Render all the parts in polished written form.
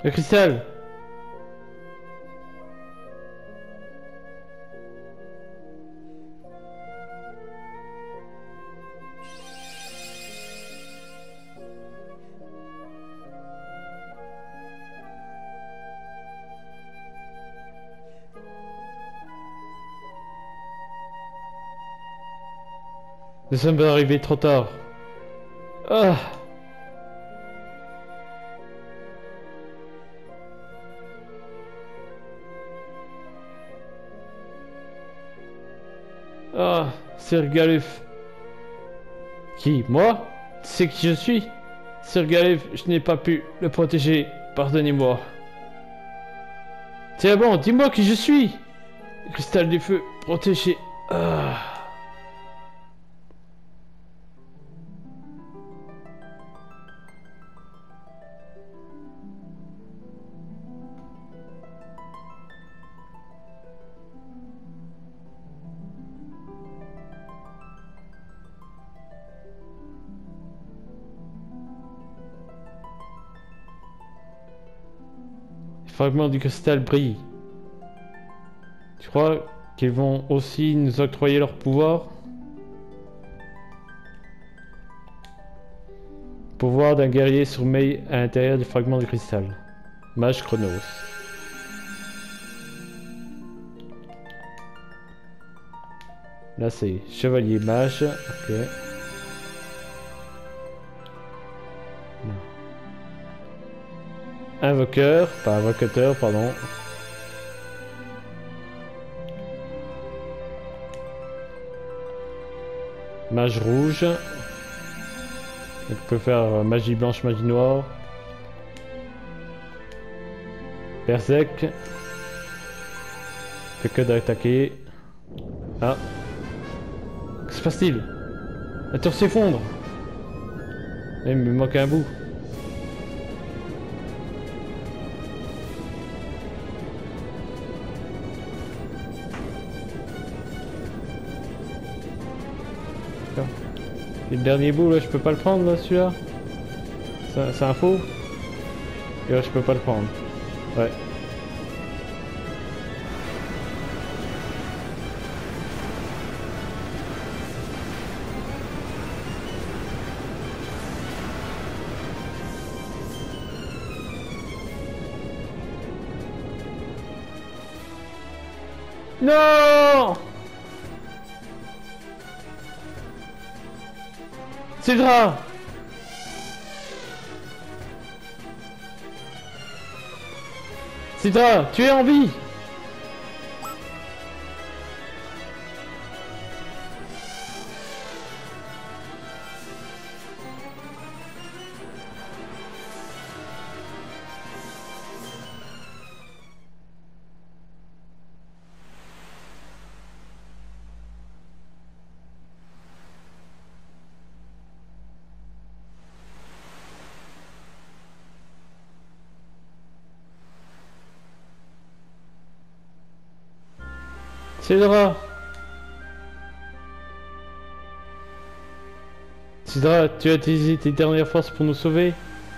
Le cristal. Nous sommes arrivés trop tard. Ah. Ah, Sir Galuf. Qui, moi? Tu sais qui je suis? Sir Galuf, je n'ai pas pu le protéger. Pardonnez-moi. Tiens bon, dis-moi qui je suis. Cristal du feu, protégé. Ah. Les fragments du cristal brillent. Tu crois qu'ils vont aussi nous octroyer leur pouvoir? Pouvoir d'un guerrier sommeille à l'intérieur du fragment du cristal. Mage Chronos. Là c'est chevalier mage. Ok. Invoqueur, pas invocateur, pardon. Mage rouge. Donc, on peut faire magie blanche, magie noire. Berserk. Fait que d'attaquer. Ah. Que se passe-t-il? La tour s'effondre. Il me manque un bout. Et le dernier bout là, je peux pas le prendre là, celui-là. C'est un faux. Et là, je peux pas le prendre. Ouais. Non! Sidra! Sidra, tu es en vie! Sidra! Sidra, tu as utilisé tes dernières forces pour nous sauver?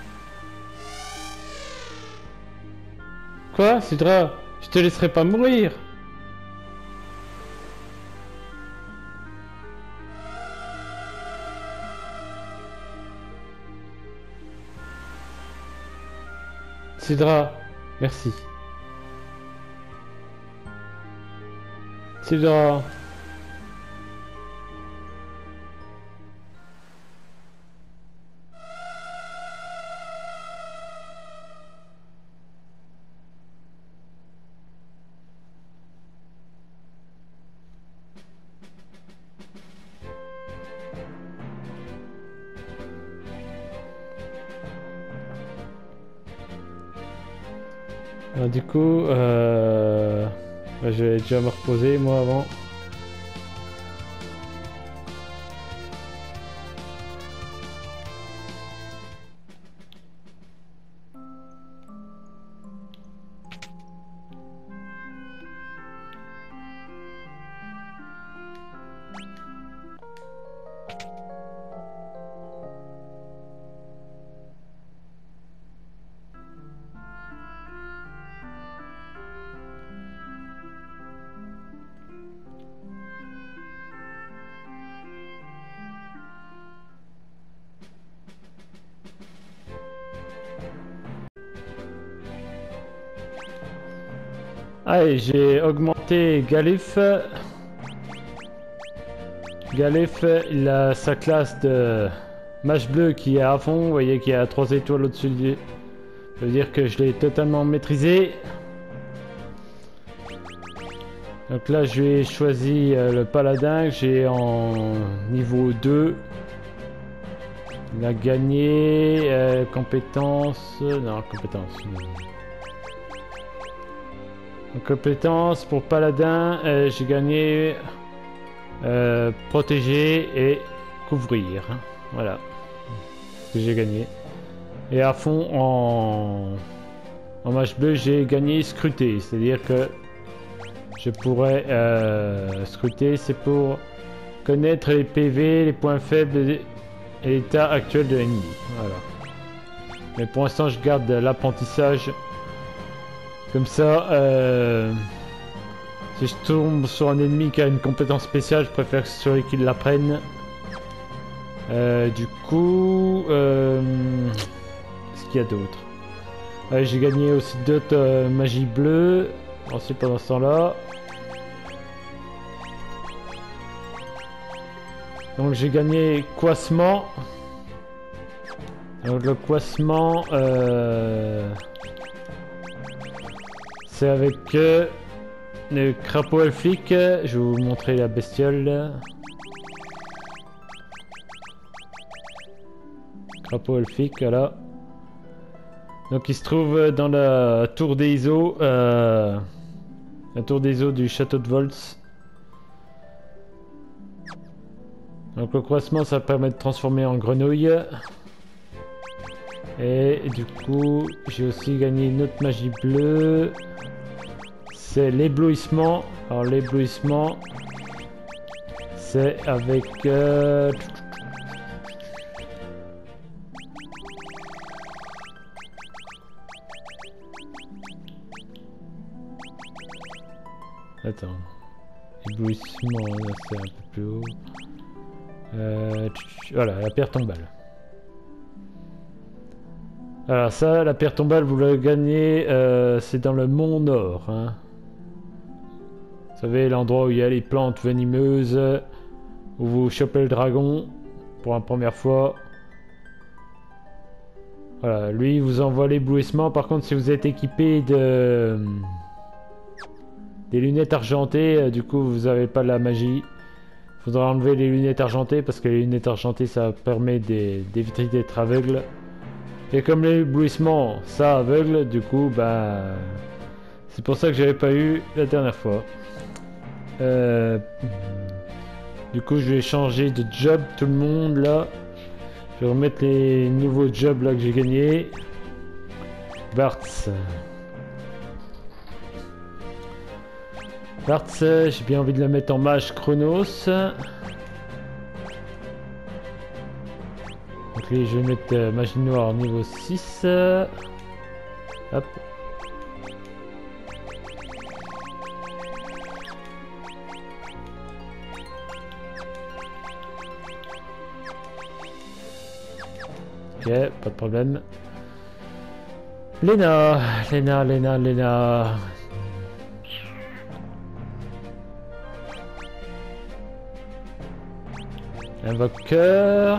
Quoi, Sidra? Je te laisserai pas mourir! Sidra, merci. Sidra. Alors, du coup, je vais déjà me reposer moi avant. Allez, j'ai augmenté Galuf. Galuf, il a sa classe de mage bleu qui est à fond. Vous voyez qu'il y a 3 étoiles au-dessus du... Ça veut dire que je l'ai totalement maîtrisé. Donc là, je vais choisir le paladin que j'ai en niveau 2. Il a gagné compétence... Non, compétence. En compétence pour paladin, j'ai gagné protéger et couvrir. Voilà ce que j'ai gagné. Et à fond en mage bleu, j'ai gagné scruter. C'est-à-dire que je pourrais scruter, c'est pour connaître les PV, les points faibles et l'état actuel de l'ennemi. Voilà. Mais pour l'instant, je garde l'apprentissage. Comme ça, si je tombe sur un ennemi qui a une compétence spéciale, je préfère que ce soit lui qui l'apprenne. Du coup, qu'est-ce qu'il y a d'autre? J'ai gagné aussi d'autres magies bleues. Ensuite, pendant ce temps-là. Donc j'ai gagné coissement. Donc le coissement, c'est avec le crapaud elfique. Je vais vous montrer la bestiole. Crapaud elfique, voilà. Donc il se trouve dans la tour des ISO, la tour des ISO du château de Volz. Donc le croissement, ça permet de transformer en grenouille. Et du coup, j'ai aussi gagné une autre magie bleue. C'est l'éblouissement. Alors l'éblouissement, c'est avec... Attends. Éblouissement, là c'est un peu plus haut. Voilà, la pierre tombale. Alors ça, la pierre tombale, vous la gagnez, c'est dans le Mont Nord. Hein. Vous savez, l'endroit où il y a les plantes venimeuses, où vous chopez le dragon pour la première fois. Voilà, lui, il vous envoie l'éblouissement. Par contre, si vous êtes équipé de... des lunettes argentées, du coup, vous n'avez pas la magie. Il faudra enlever les lunettes argentées parce que les lunettes argentées ça permet d'éviter d'être aveugle. Et comme l'éblouissement ça aveugle, du coup bah c'est pour ça que j'avais pas eu la dernière fois. Du coup je vais changer de job tout le monde là. Je vais remettre les nouveaux jobs là que j'ai gagnés. Bartz. Bartz, j'ai bien envie de la mettre en mage Chronos. Donc lui, je vais mettre magie noire niveau 6. Hop. Ok, pas de problème. Léna. Invoqueur.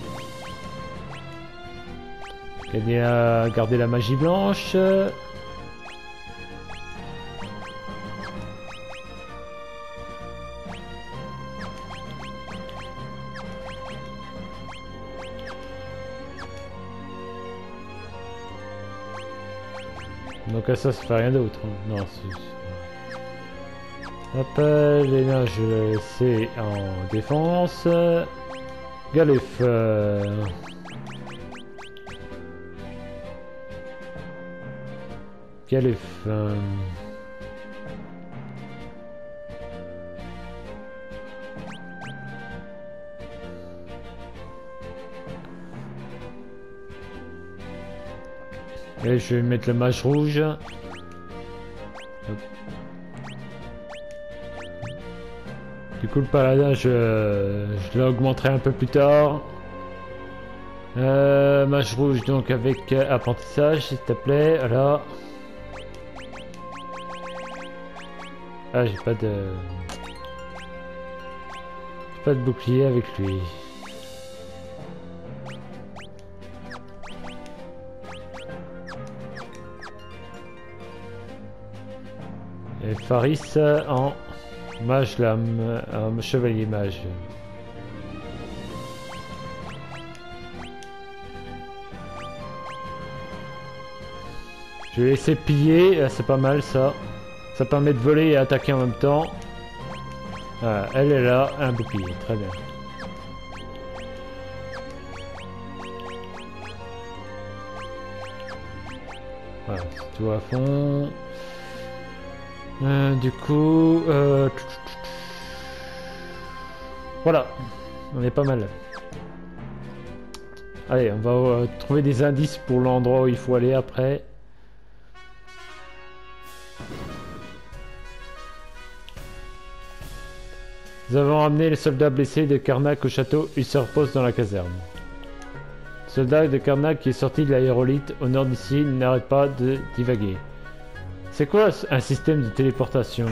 Gagner à garder la magie blanche. Donc ça fait rien d'autre. Hein. Non, hop, Léna, je vais laisser en défense. Galuf. Galuf. Et je vais mettre le mage rouge. Hop. Du coup le paladin je l'augmenterai un peu plus tard. Mage rouge donc avec apprentissage s'il te plaît. Alors. Ah, j'ai pas de... J'ai pas de bouclier avec lui. Et Faris en mage lame, en chevalier mage. Je vais laisser piller, c'est pas mal ça. Ça permet de voler et attaquer en même temps. Voilà, elle est là, un bouclier, très bien. Voilà, c'est tout à fond. Du coup... Voilà, on est pas mal. Allez, on va trouver des indices pour l'endroit où il faut aller après. Nous avons ramené les soldats blessés de Karnak au château. Ils se reposent dans la caserne. Le soldat de Karnak qui est sorti de l'aérolite au nord d'ici n'arrête pas de divaguer. C'est quoi un système de téléportation?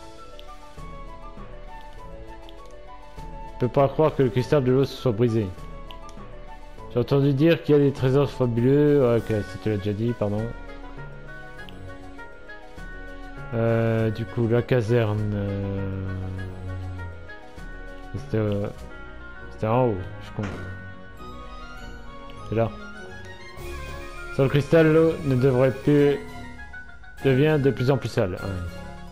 Je peux pas croire que le cristal de l'eau se soit brisé. J'ai entendu dire qu'il y a des trésors fabuleux. Ok, ça tu l'as déjà dit, pardon. Du coup, la caserne... C'était en haut, je comprends. C'est là. Sur le cristal, l'eau ne devrait plus... devient de plus en plus sale. Ouais.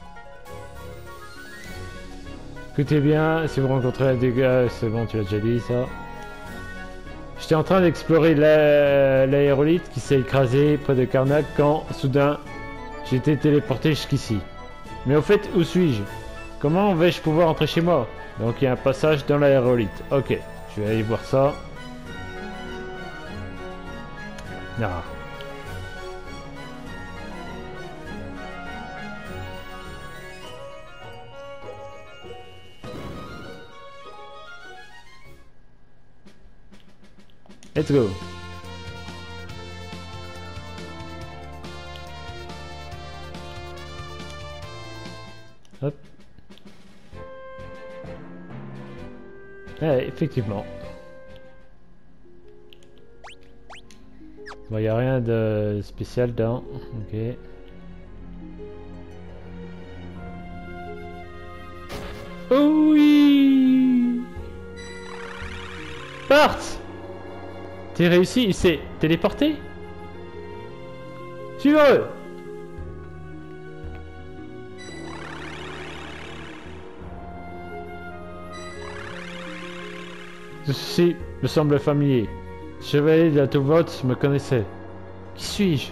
Écoutez bien, si vous rencontrez un dégât, c'est bon, tu l'as déjà dit ça. J'étais en train d'explorer l'aérolite qui s'est écrasée près de Karnak quand, soudain, j'ai été téléporté jusqu'ici. Mais au fait, où suis-je? Comment vais-je pouvoir entrer chez moi? Donc il y a un passage dans l'aérolite. Ok, je vais aller voir ça. Ah. Let's go. Hop. Ouais, effectivement. Bon, y a rien de spécial dedans. Ok. Oh oui! Bart! T'es réussi, il s'est téléporté? Suivez-le! Ceci me semble familier. Le chevalier de la Touvote me connaissait. Qui suis-je?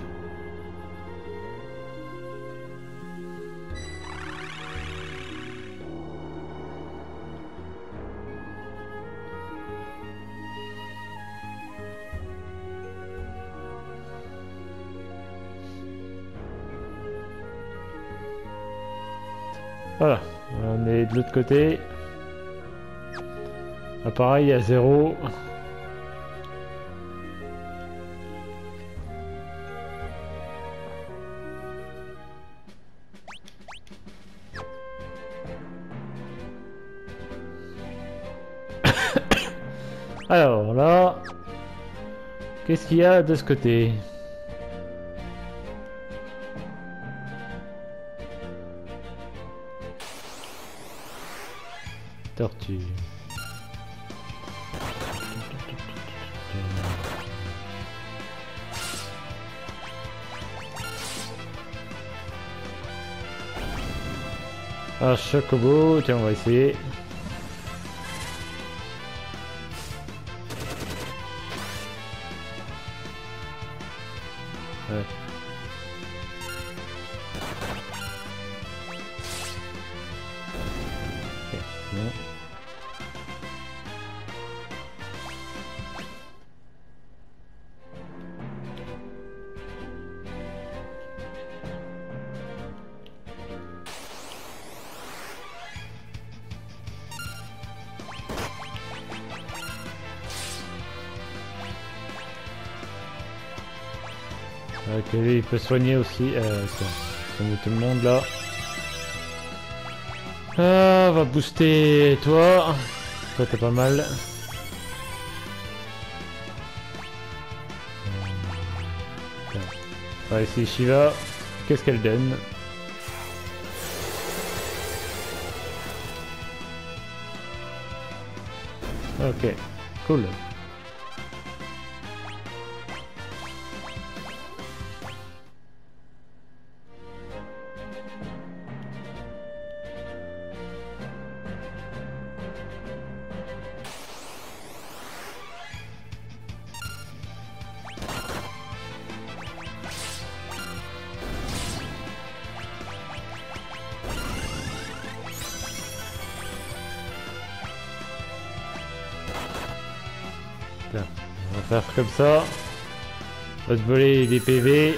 Voilà, on est de l'autre côté. Appareil à 0. Alors là, qu'est-ce qu'il y a de ce côté? Tortue. Ah, Chocobo, tiens, on va essayer. Ouais. Okay, bon. Ok, lui il peut soigner aussi, comme tout le monde là. Ah, on va booster toi. Toi t'es pas mal. On va essayer Shiva. Qu'est-ce qu'elle donne? Ok, cool. On va faire comme ça. On va se voler des PV.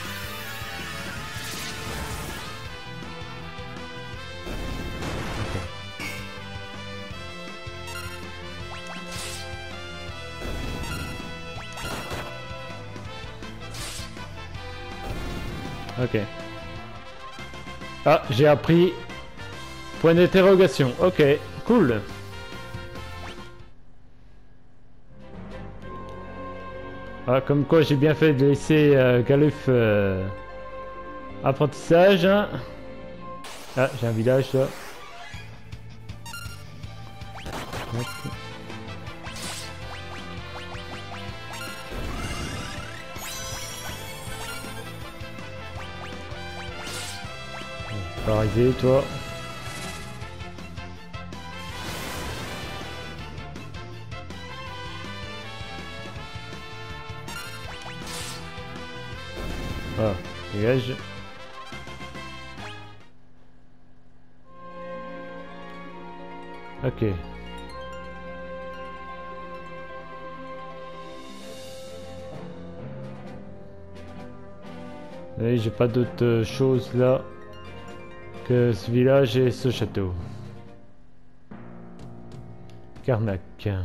Ok. Ah, j'ai appris. Point d'interrogation. Ok, cool. Ah, comme quoi j'ai bien fait de laisser Galuf apprentissage. Ah, j'ai un village là. On va arriver toi. Ah, dégage. Ok. Et j'ai pas d'autre chose là que ce village et ce château. Karnak.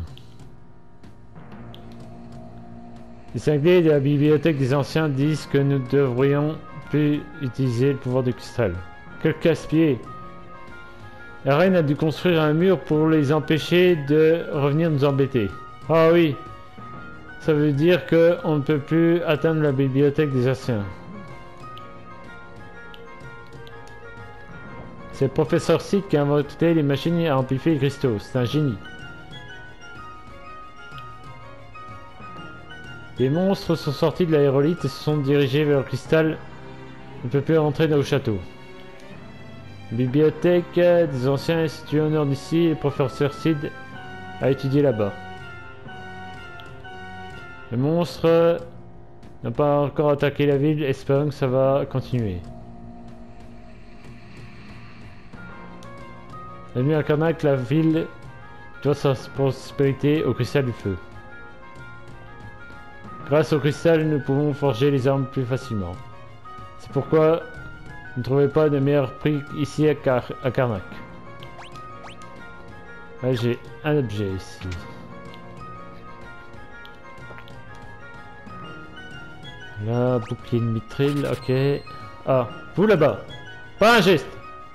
Les cinglés de la bibliothèque des anciens disent que nous devrions plus utiliser le pouvoir du cristal. Quel casse-pied! La reine a dû construire un mur pour les empêcher de revenir nous embêter. Ah oui, ça veut dire que on ne peut plus atteindre la bibliothèque des anciens. C'est le professeur Sid qui a inventé les machines à amplifier les cristaux. C'est un génie. Les monstres sont sortis de l'aérolite et se sont dirigés vers le cristal. On ne peut plus rentrer dans le château. La bibliothèque des anciens est située au nord d'ici et le professeur Sid a étudié là-bas. Les monstres n'ont pas encore attaqué la ville, espérons que ça va continuer. La nuit à Karnak, la ville doit sa prospérité au cristal du feu. Grâce au cristal, nous pouvons forger les armes plus facilement. C'est pourquoi vous ne trouvez pas de meilleur prix ici à Karnak. Là, j'ai un objet ici. Là, bouclier de mitril, ok. Ah, vous là-bas. Pas un geste.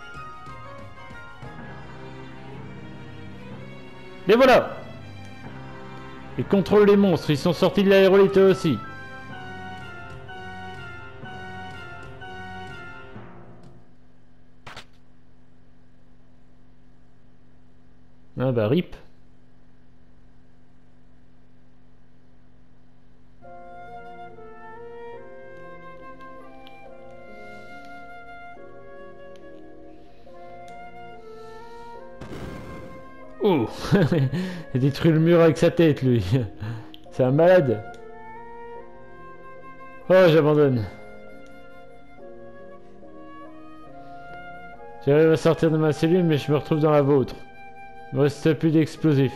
Les voilà. Ils contrôlent les monstres, ils sont sortis de l'aérolite eux aussi. Ah bah rip. Oh. Il a détruit le mur avec sa tête lui. C'est un malade. Oh, j'abandonne. J'arrive à sortir de ma cellule mais je me retrouve dans la vôtre. Il ne reste plus d'explosifs.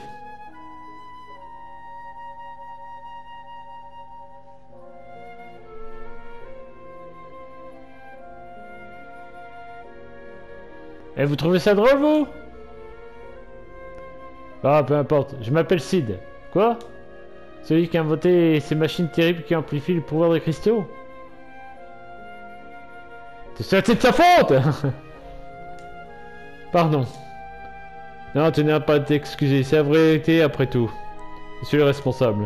Et vous trouvez ça drôle, vous? Ah, peu importe. Je m'appelle Sid. Quoi? Celui qui a inventé ces machines terribles qui amplifient le pouvoir des cristaux? C'est de sa faute! Pardon. Non, tu n'as pas à t'excuser. C'est la vérité après tout. Je suis le responsable.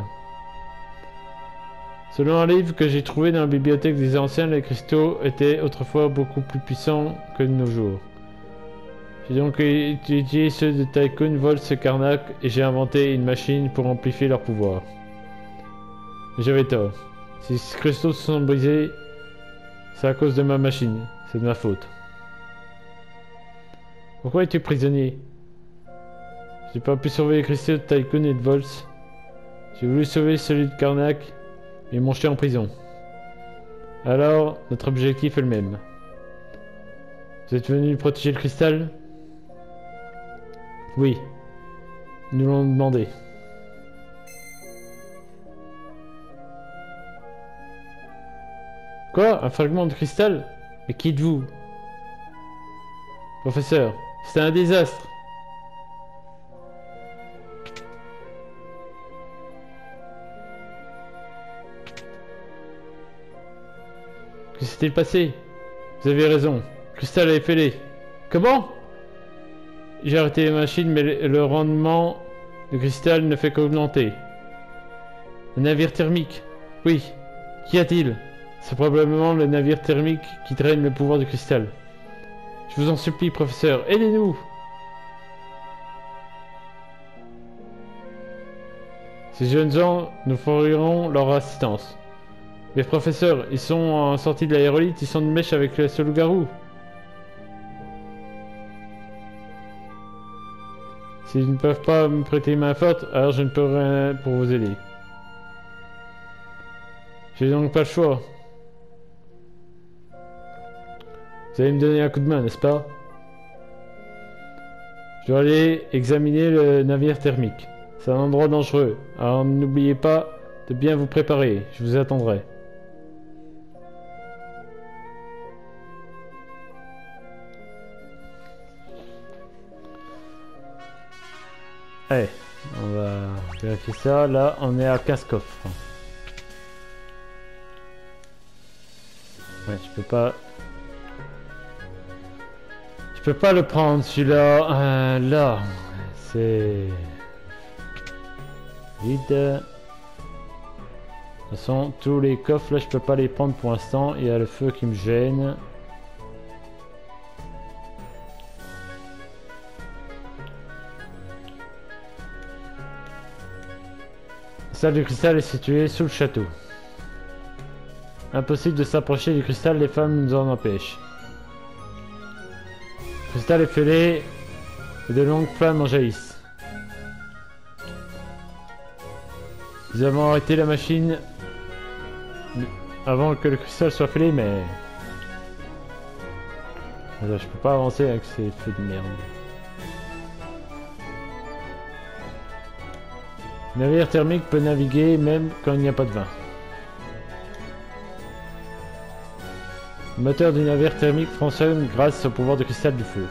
Selon un livre que j'ai trouvé dans la bibliothèque des anciens, les cristaux étaient autrefois beaucoup plus puissants que de nos jours. J'ai donc étudié ceux de Tycoon, Volz et Karnak et j'ai inventé une machine pour amplifier leur pouvoir. Mais j'avais tort. Si ces cristaux se sont brisés, c'est à cause de ma machine. C'est de ma faute. Pourquoi es-tu prisonnier? J'ai pas pu sauver les cristaux de Tycoon et de Volz. J'ai voulu sauver celui de Karnak, mais ils m'ont jeté en prison. Alors, notre objectif est le même. Vous êtes venu protéger le cristal? Oui. Ils nous l'ont demandé. Quoi? Un fragment de cristal? Mais qui êtes-vous? Professeur, c'était un désastre. Que s'est-il passé? Vous avez raison. Le cristal est fêlé. Comment? J'ai arrêté les machines, mais le rendement du cristal ne fait qu'augmenter. Un navire thermique? Oui. Qu'y a-t-il? C'est probablement le navire thermique qui draine le pouvoir du cristal. Je vous en supplie, professeur, aidez-nous! Ces jeunes gens nous fourniront leur assistance. Mais professeur, ils sont en sortie de l'aérolite, ils sont de mèche avec ce loup-garou. S'ils ne peuvent pas me prêter main forte, alors je ne peux rien pour vous aider. J'ai donc pas le choix. Vous allez me donner un coup de main, n'est-ce pas? Je dois aller examiner le navire thermique. C'est un endroit dangereux, alors n'oubliez pas de bien vous préparer, je vous attendrai. Allez, on va vérifier ça. Là, on est à 15 coffres. Ouais, je peux pas... Je peux pas le prendre, celui-là. Là, c'est... vide. De toute façon, tous les coffres, là, je peux pas les prendre pour l'instant. Il y a le feu qui me gêne. La salle du cristal est située sous le château. Impossible de s'approcher du cristal, les femmes nous en empêchent. Le cristal est fêlé et de longues flammes en jaillissent. Nous avons arrêté la machine avant que le cristal soit fêlé, mais... je peux pas avancer avec ces feux de merde. Le navire thermique peut naviguer même quand il n'y a pas de vent. Le moteur du navire thermique fonctionne grâce au pouvoir du cristal du feu.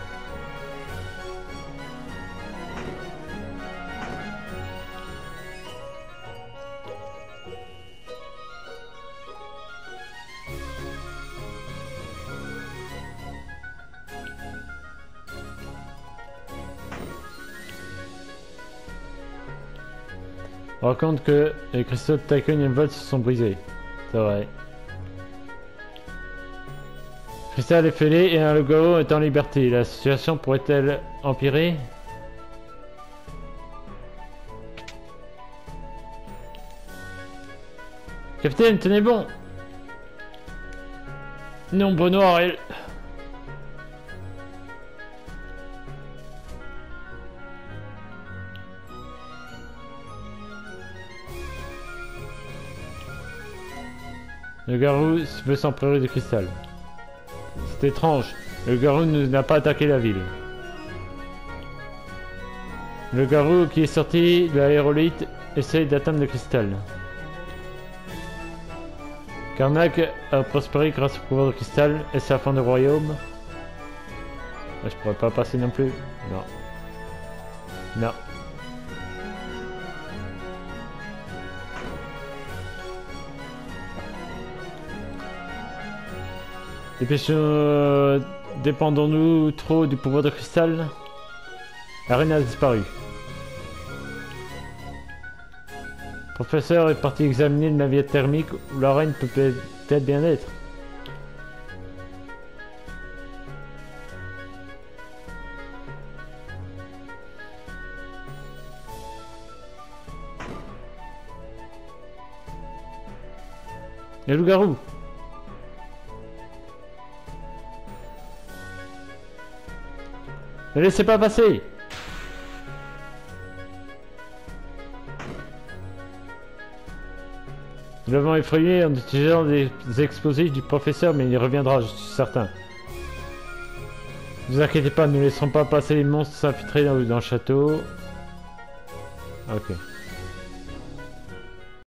On raconte que les cristaux de Tycoon et Volz se sont brisés. C'est vrai. Le cristal est fêlé et un loup-garou est en liberté. La situation pourrait-elle empirer? Capitaine, tenez bon! Nombre noir et... Le garou veut s'emparer du cristal. C'est étrange. Le garou n'a pas attaqué la ville. Le garou qui est sorti de l'aérolite essaye d'atteindre le cristal. Karnak a prospéré grâce au pouvoir du cristal. Est-ce la fin du royaume? Je pourrais pas passer non plus. Non. Non. Dépêchons Dépendons-nous trop du pouvoir de cristal? La reine a disparu. Le professeur est parti examiner le navire thermique où la reine peut peut-être bien être. Le loup-garou. Ne laissez pas passer. Nous l'avons effrayé en utilisant des explosifs du professeur, mais il y reviendra, je suis certain. Ne vous inquiétez pas, nous ne laisserons pas passer les monstres s'infiltrer dans le château. Ok.